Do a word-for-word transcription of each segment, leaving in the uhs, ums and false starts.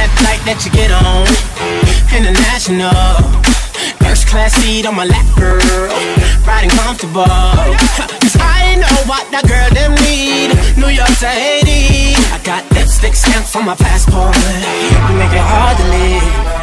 that flight that you get on, international. First class seat on my lap, girl, riding comfortable. Cause I know what that girl them need. New York to Haiti, I got lipstick stamps on my passport. You make it hard to leave.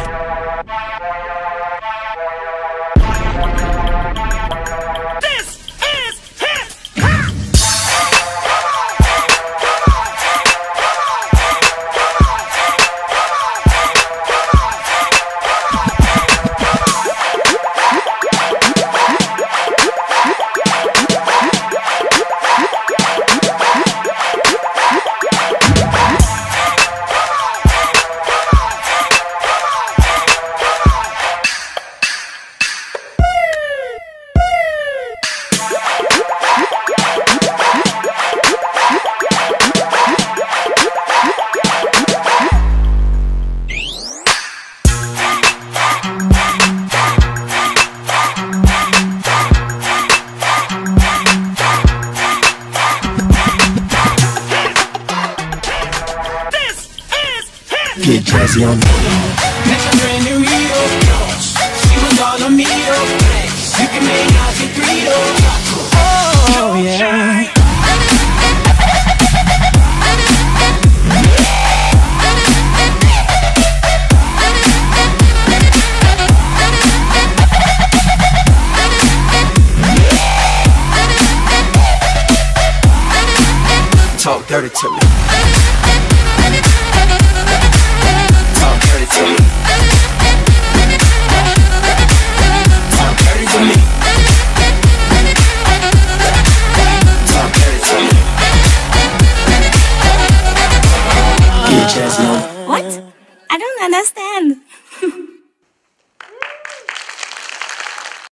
Get jazzy on. Met a brand new Rio. She was all on me, oh. You can make out your three, oh. Oh, yeah. Talk dirty to me. What? I don't understand.